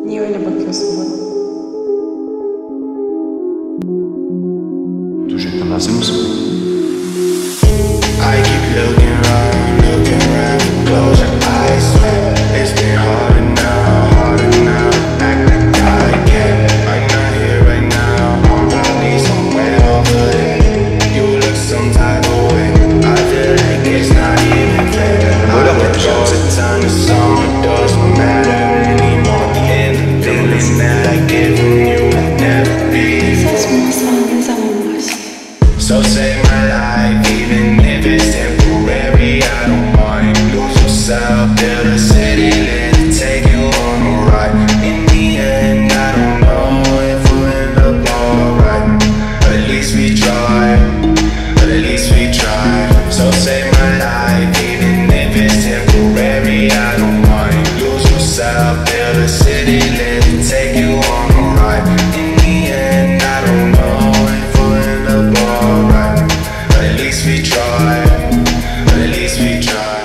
Niye öyle bakıyorsun bana? Gerçekten hazır mısın? I keep looking round, close your eyes. It's been harder now, act like I can't. I'm not here right now, I'm probably somewhere over there. You look some type of way, I feel like it's not even fair. I work all the time, the summer doesn't matter anymore. And the feeling that I get from you will never be. So save my life, even if it's temporary. I don't want to lose yourself. Build a city, let it take you on a ride. In the end, I don't know if we'll end up alright, but at least we tried. So save my life, even if it's temporary. I don't want to lose yourself. Build a city, let it take you on a ride. In the end, I don't know if we'll end up alright, but at least we tried.